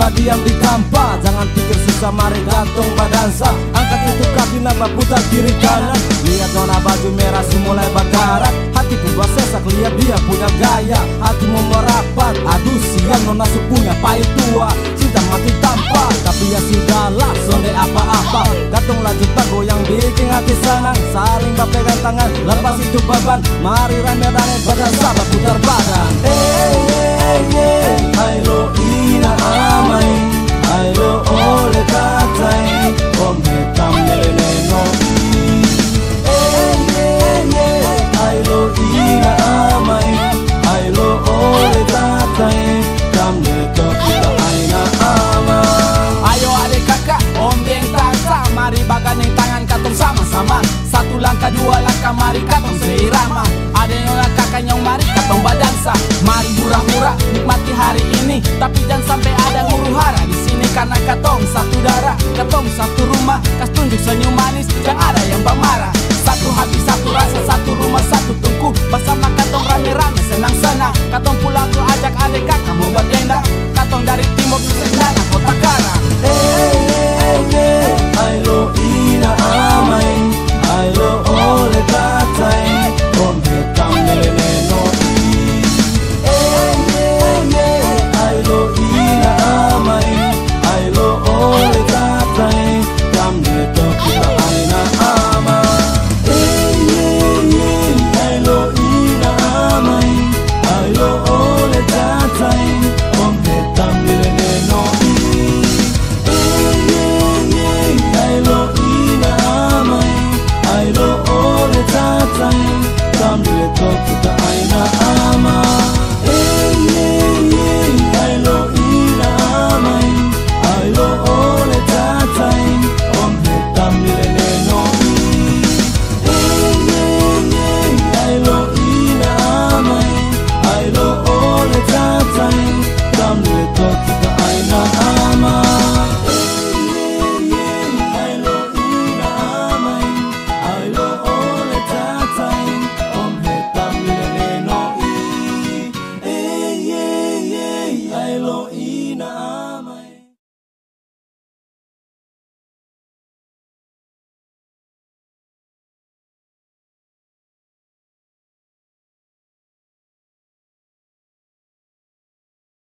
coba diam di tampa. Jangan pikir susah, mari gantung badansa. Angkat itu kaki napa putar kiri kanan. Lihat nona baju merah mulai bakarat. Hatiku gua sesak lihat dia punya gaya. Hatimu merapat, aduh siang nona punya pahit tua. Cinta mati tanpa, tapi ya sudahlah, sonde apa-apa. Gantung laju tago yang bikin hati senang. Saling berpegang tangan, lepas itu beban. Mari rame-rame badan sahabat putar badan. Ailo ina amai, ailo ole katai, ome kamele nenoi. Ailo ina amai, ailo ole katai, kamele kita aina amai. Ayo adik kakak, om geng tangsa, mari bagandeng tangan katong sama-sama. Satu langkah dua langkah mari katong seirama. Ada nona kakak yang mari katong badansa. Mari murah-murah nikmati hari ini, tapi jangan sampai ada huru hara di sini karena katong satu darah, katong satu rumah. Kas tunjuk senyum manis, jangan ada yang marah. Satu hati, satu rasa, satu rumah, satu tungku. Bersama katong rame-rame senang-senang.